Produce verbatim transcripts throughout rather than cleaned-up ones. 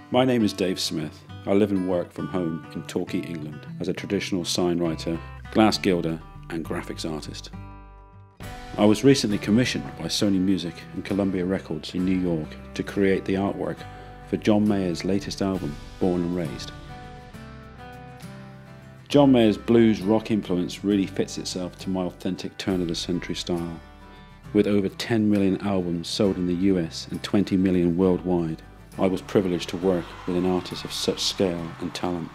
My name is Dave Smith. I live and work from home in Torquay, England, as a traditional songwriter, glass gilder and graphics artist. I was recently commissioned by Sony Music and Columbia Records in New York to create the artwork for John Mayer's latest album, Born and Raised. John Mayer's blues rock influence really fits itself to my authentic turn-of-the-century style. With over ten million albums sold in the U S and twenty million worldwide, I was privileged to work with an artist of such scale and talent.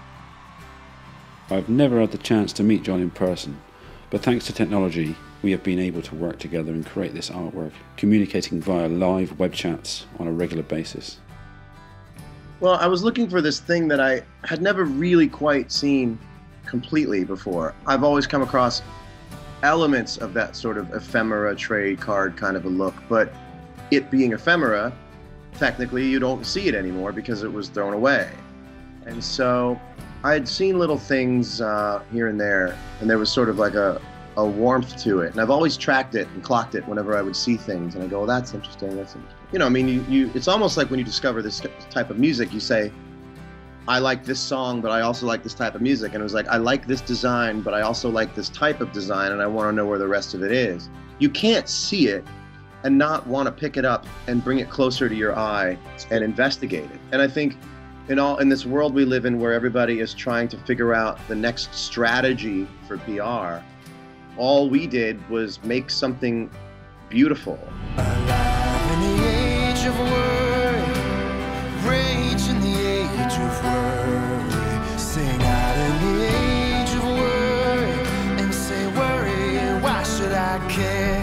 I've never had the chance to meet John in person, but thanks to technology, we have been able to work together and create this artwork, communicating via live web chats on a regular basis. Well, I was looking for this thing that I had never really quite seen completely before. I've always come across elements of that sort of ephemera trade card kind of a look, but it being ephemera, technically you don't see it anymore because it was thrown away. And so I had seen little things uh, here and there, and there was sort of like a, a warmth to it. And I've always tracked it and clocked it whenever I would see things, and I go, oh, that's interesting, that's interesting. You know, I mean, you, you, it's almost like when you discover this type of music, you say, I like this song, but I also like this type of music. And it was like, I like this design, but I also like this type of design, and I want to know where the rest of it is. You can't see it and not want to pick it up and bring it closer to your eye and investigate it. And I think in all in this world we live in, where everybody is trying to figure out the next strategy for P R, all we did was make something beautiful. Alive in the age of worry, rage in the age of worry, sing out in the age of worry, and say, worry, why should I care?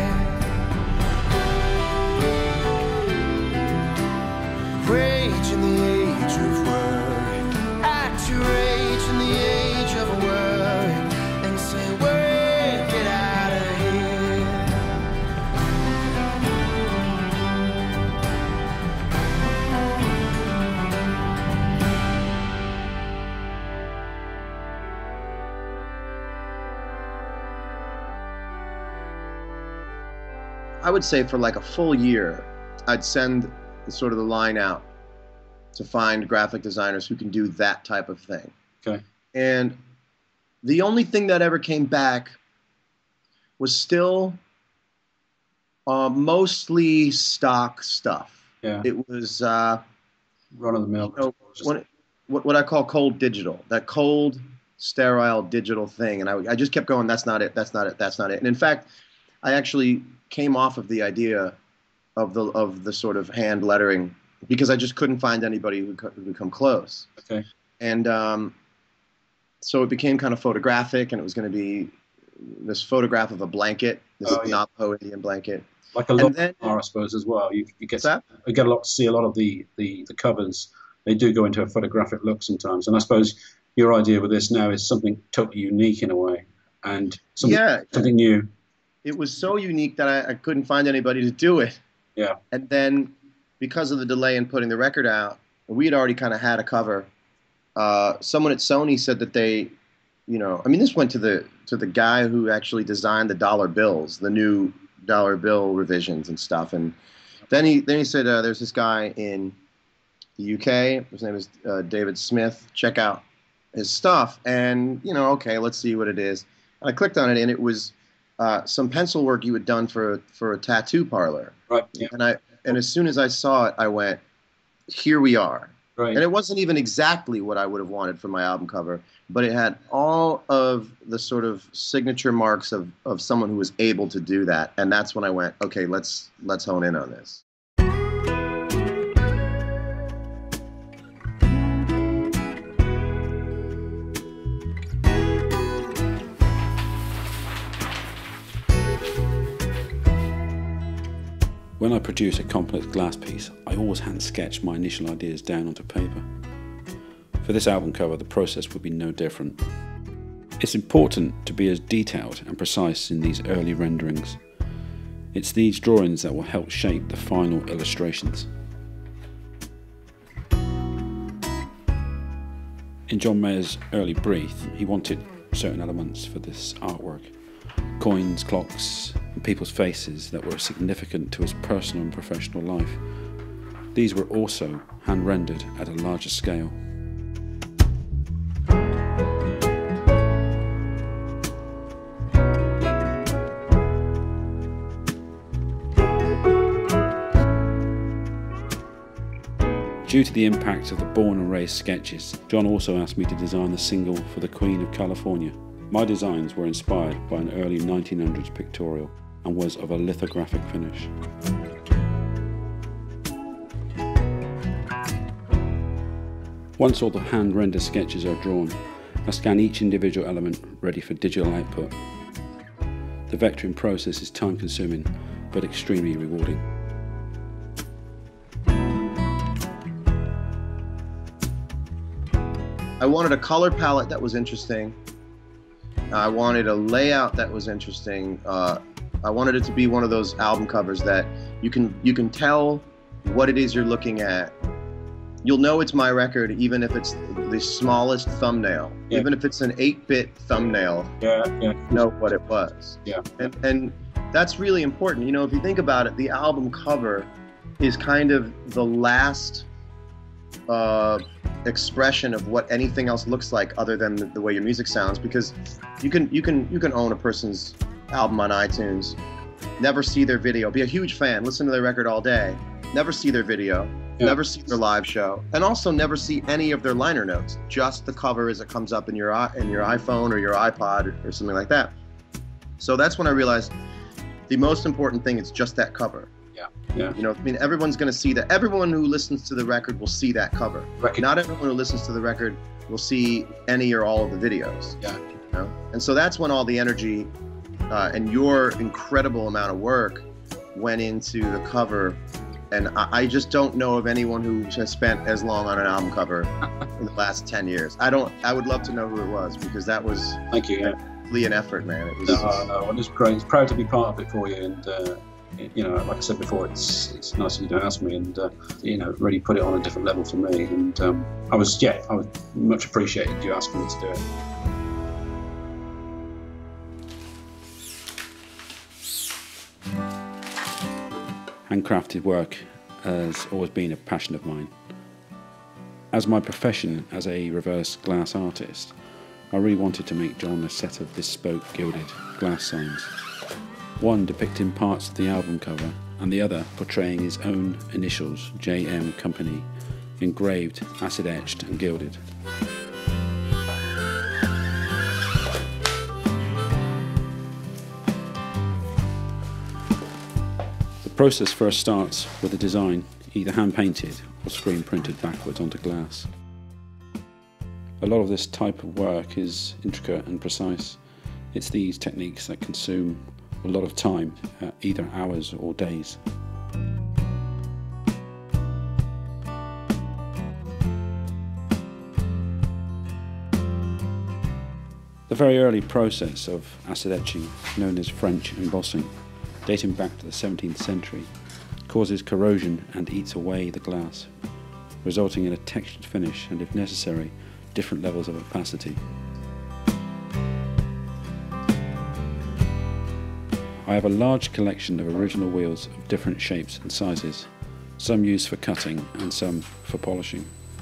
Rage in the age of worry, act your rage in the age of worry, and say, worry, get out of here. I would say for like a full year, I'd send sort of the line out to find graphic designers who can do that type of thing. Okay. And the only thing that ever came back was still uh, mostly stock stuff. Yeah. It was uh, Run of the mill. you know, what, what, what I call cold digital, that cold, sterile digital thing. And I, I just kept going, that's not it, that's not it, that's not it. And in fact, I actually came off of the idea of the of the sort of hand lettering because I just couldn't find anybody who could, who would come close. Okay. And um, so it became kind of photographic, and it was going to be this photograph of a blanket, this Oh, yeah. Navajo Indian blanket. Like a lot And then- are, I suppose, as well. You, you get What's that? you get a lot to see a lot of the, the, the covers. They do go into a photographic look sometimes. And I suppose your idea with this now is something totally unique in a way, and something, Yeah. something new. It was so unique that I, I couldn't find anybody to do it. Yeah. And then because of the delay in putting the record out, we had already kind of had a cover. Uh, someone at Sony said that they, you know, I mean, this went to the to the guy who actually designed the dollar bills, the new dollar bill revisions and stuff. And then he then he said, uh, there's this guy in the U K. His name is uh, David Smith. Check out his stuff. And you know, okay, let's see what it is. And I clicked on it, and it was uh, some pencil work you had done for for a tattoo parlor. Right. Yeah. And I and as soon as I saw it, I went, here we are. Right. And it wasn't even exactly what I would have wanted for my album cover, but it had all of the sort of signature marks of, of someone who was able to do that. And that's when I went, okay, let's let's hone in on this. When I produce a complex glass piece, I always hand sketch my initial ideas down onto paper. For this album cover, the process would be no different. It's important to be as detailed and precise in these early renderings. It's these drawings that will help shape the final illustrations. In John Mayer's early brief, he wanted certain elements for this artwork. Coins, clocks, and people's faces that were significant to his personal and professional life. These were also hand-rendered at a larger scale. Due to the impact of the born and raised sketches, John also asked me to design the single for the Queen of California. My designs were inspired by an early nineteen hundreds pictorial and was of a lithographic finish. Once all the hand-rendered sketches are drawn, I scan each individual element ready for digital output. The vectoring process is time-consuming but extremely rewarding. I wanted a color palette that was interesting. I wanted a layout that was interesting. Uh, I wanted it to be one of those album covers that you can you can tell what it is you're looking at. You'll know it's my record even if it's the smallest thumbnail. Yeah. Even if it's an eight bit thumbnail, yeah, yeah. You know what it was. Yeah. And, and that's really important. You know, if you think about it, the album cover is kind of the last uh, expression of what anything else looks like other than the, the way your music sounds, because you can you can you can own a person's album on iTunes, never see their video, be a huge fan, listen to their record all day, never see their video, yeah. Never see their live show, and also never see any of their liner notes, just the cover as it comes up in your in your iPhone or your iPod or, or something like that. So that's when I realized the most important thing is just that cover. Yeah, yeah. You know, I mean, everyone's going to see that. Everyone who listens to the record will see that cover. Record. Not everyone who listens to the record will see any or all of the videos. Yeah. You know? And so that's when all the energy uh, and your incredible amount of work went into the cover. And I, I just don't know of anyone who has spent as long on an album cover in the last ten years. I don't. I would love to know who it was, because that was. Thank you. Yeah. An effort, man. It was. No, no. I'm just great. Proud to be part of it for you, and. Uh, You know, like I said before, it's it's nice of you to ask me, and uh, you know, really put it on a different level for me. And um, I was, yeah, I was much appreciated you asking me to do it. Handcrafted work has always been a passion of mine. As my profession as a reverse glass artist, I really wanted to make John a set of bespoke gilded glass signs. One depicting parts of the album cover, and the other portraying his own initials, J M Company, engraved, acid etched and gilded. The process first starts with a design either hand painted or screen printed backwards onto glass. A lot of this type of work is intricate and precise. It's these techniques that consume a lot of time, uh, either hours or days. The very early process of acid etching, known as French embossing, dating back to the seventeenth century, causes corrosion and eats away the glass, resulting in a textured finish and, if necessary, different levels of opacity. I have a large collection of original wheels of different shapes and sizes, some used for cutting and some for polishing.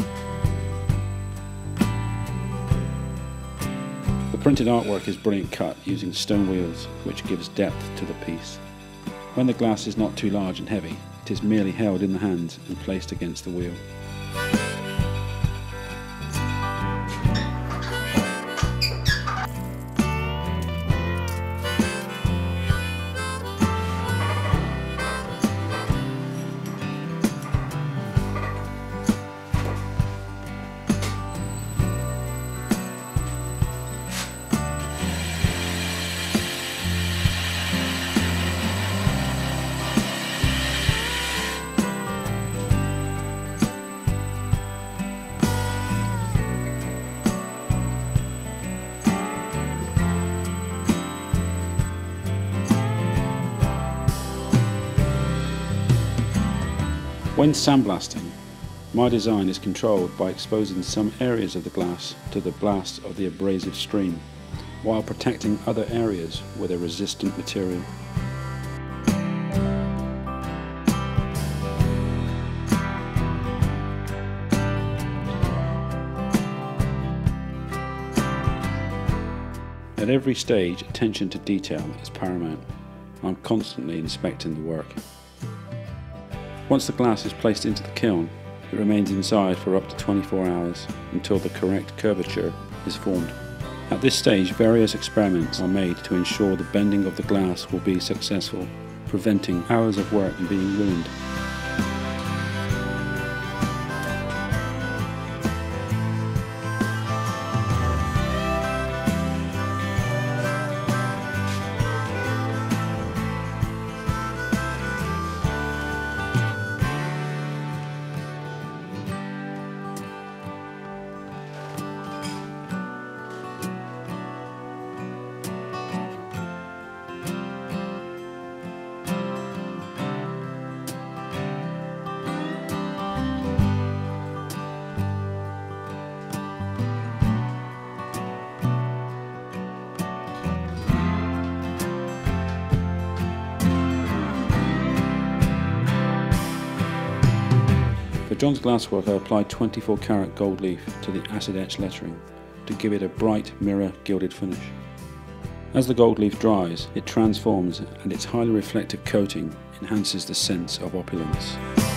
The printed artwork is brilliant cut using stone wheels, which gives depth to the piece. When the glass is not too large and heavy, it is merely held in the hand and placed against the wheel. When sandblasting, my design is controlled by exposing some areas of the glass to the blast of the abrasive stream, while protecting other areas with a resistant material. At every stage, attention to detail is paramount. I'm constantly inspecting the work. Once the glass is placed into the kiln, it remains inside for up to twenty-four hours until the correct curvature is formed. At this stage, various experiments are made to ensure the bending of the glass will be successful, preventing hours of work from being ruined. For John's glasswork, I applied twenty-four karat gold leaf to the acid etch lettering to give it a bright mirror gilded finish. As the gold leaf dries, it transforms and its highly reflective coating enhances the sense of opulence.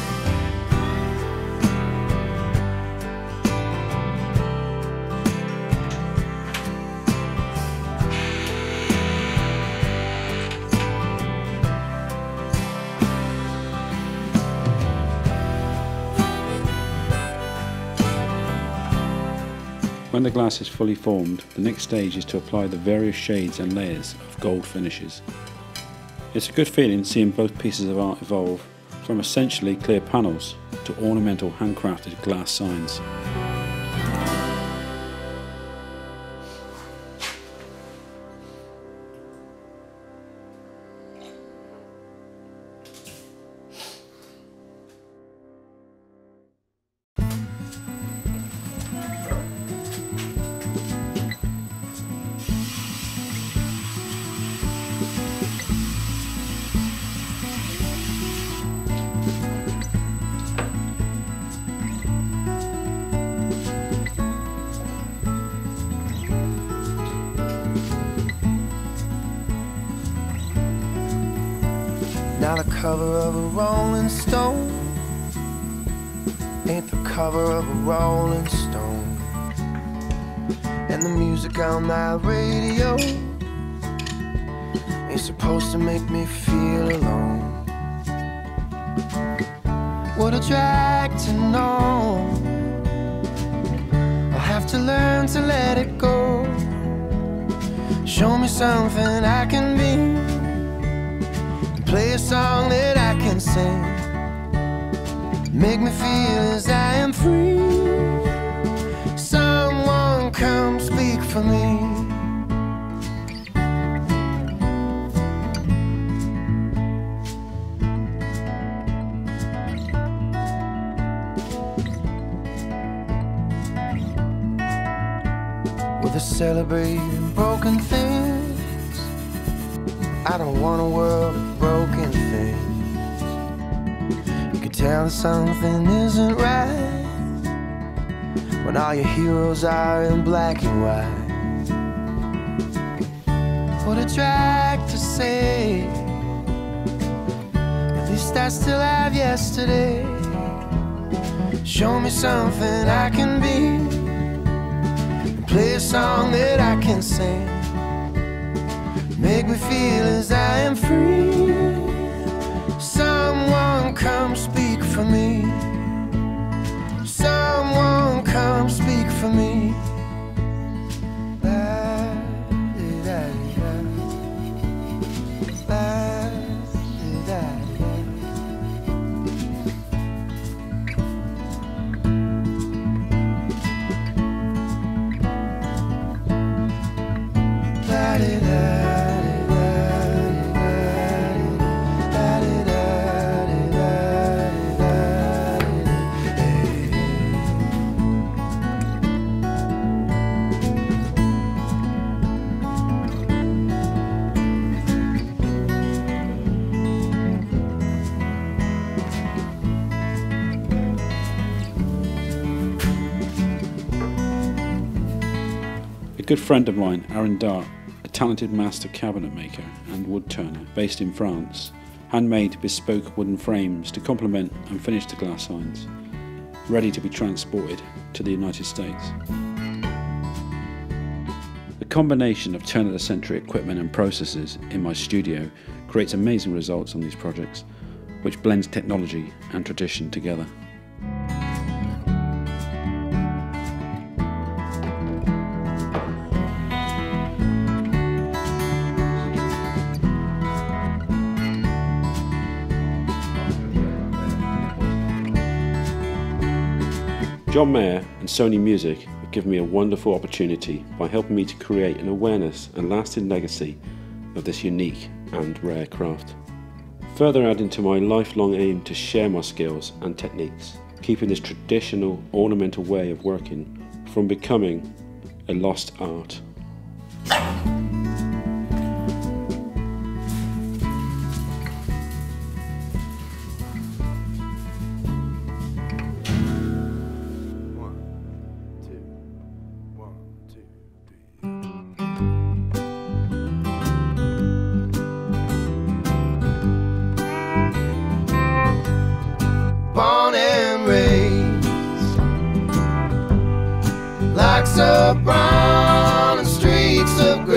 When the glass is fully formed, the next stage is to apply the various shades and layers of gold finishes. It's a good feeling seeing both pieces of art evolve from essentially clear panels to ornamental handcrafted glass signs. Now the cover of a Rolling Stone ain't the cover of a Rolling Stone, and the music on that radio ain't supposed to make me feel alone. What a drag to know, I'll have to learn to let it go. Show me something I can be, play a song that I can sing, make me feel as I am free. Someone come speak for me. With a celebrating broken things, I don't want a world of broken things. You can tell that something isn't right when all your heroes are in black and white. What a drag to say, at least I still have yesterday. Show me something I can be, play a song that I can sing, make me feel as I am free. Someone come speak for me. Someone come speak for me. A good friend of mine, Aaron Dart, talented master cabinet maker and wood turner based in France, handmade bespoke wooden frames to complement and finish the glass signs, ready to be transported to the United States. The combination of turn-of-the-century equipment and processes in my studio creates amazing results on these projects, which blends technology and tradition together. John Mayer and Sony Music have given me a wonderful opportunity by helping me to create an awareness and lasting legacy of this unique and rare craft. Further adding to my lifelong aim to share my skills and techniques, keeping this traditional ornamental way of working from becoming a lost art. Born and raised like so brown and streets of gray.